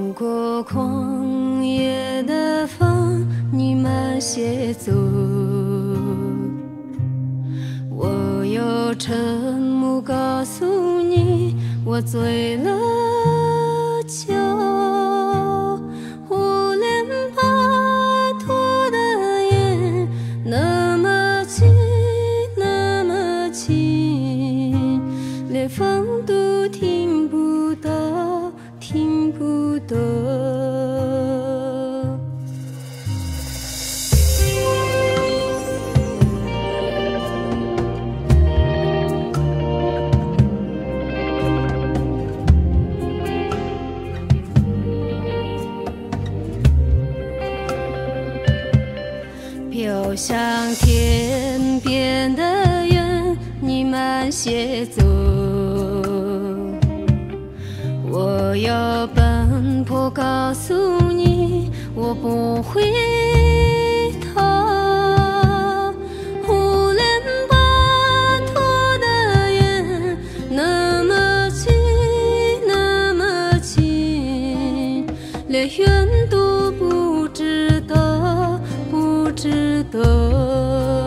过旷野的风，你慢些走。我用沉默告诉你，我醉了酒。无莲巴托的眼，那么近，那么近，连风都听不到，听不到。飘向天边的云，你慢些走。我要奔波告诉你，我不回头。无莲巴托的眼，那么近，那么近，连云都不知道，不知道。